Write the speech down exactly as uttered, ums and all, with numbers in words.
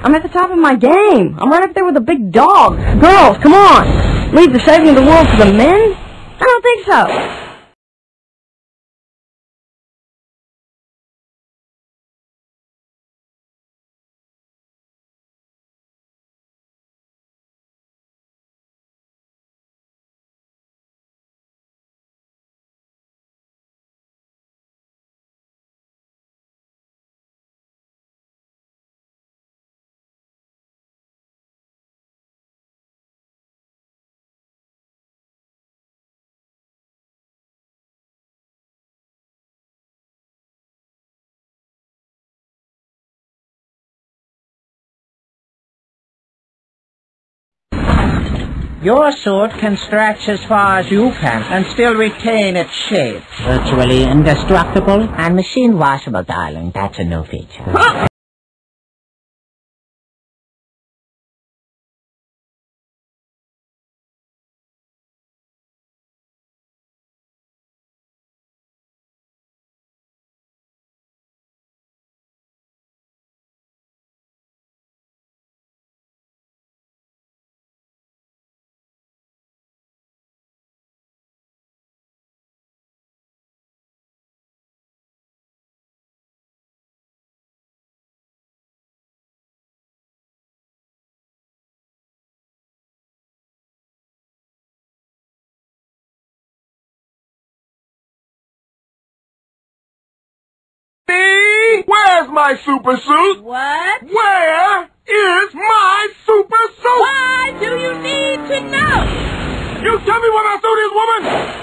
I'm at the top of my game. I'm right up there with the big dogs. Girls, come on. Leave the saving of the world to the men? I don't think so. Your suit can stretch as far as you can and still retain its shape. Virtually indestructible and machine washable, darling. That's a new feature. Huh? Where's my super suit? What? Where is my super suit? Why do you need to know? You tell me where my suit is, woman!